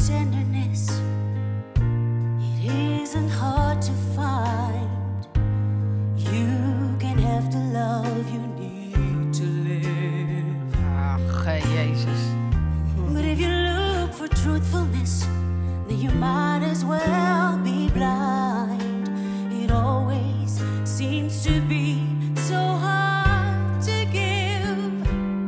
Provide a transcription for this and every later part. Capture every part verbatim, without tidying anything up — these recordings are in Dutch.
tenderness, it isn't hard to find. You can have the love you need to live. Ach, Jezus. But if you look for truthfulness, then you might as well be blind. It always seems to be so hard to give.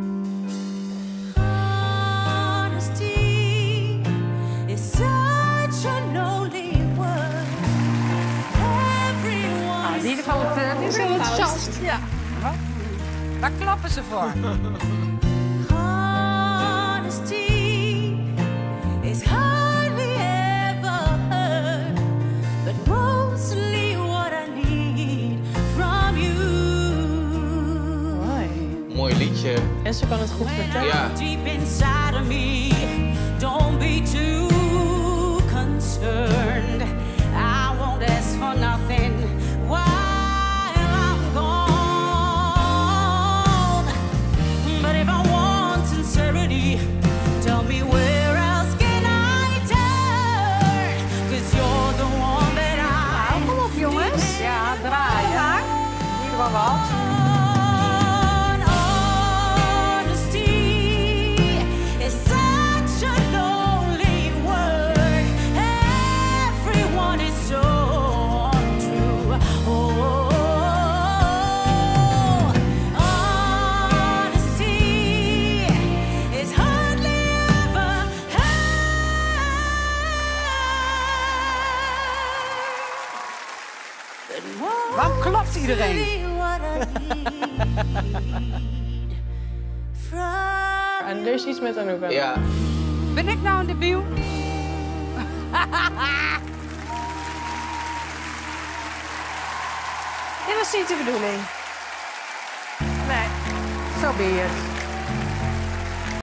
Honesty is such a lonely word. Everyone Ah, die van het, uh, die is enthousiast. Ja. Daar klappen ze voor. Honesty is hardly ever heard, but mostly what I need from you. Mooi liedje. En ze kan het goed vertellen. Ja. Deep inside of me, don't be too concerned. I won't ask for nothing while I'm gone. But if I want sincerity, tell me where else can I turn? 'Cause you're the one that I Kom op, jongens. Ja, draaien. Ja. In ieder geval wat. Waarom klapt iedereen? En er is iets met Anouk. Ja. Ben ik nou een debiel? Dit was niet de bedoeling. Nee, zo ben je het.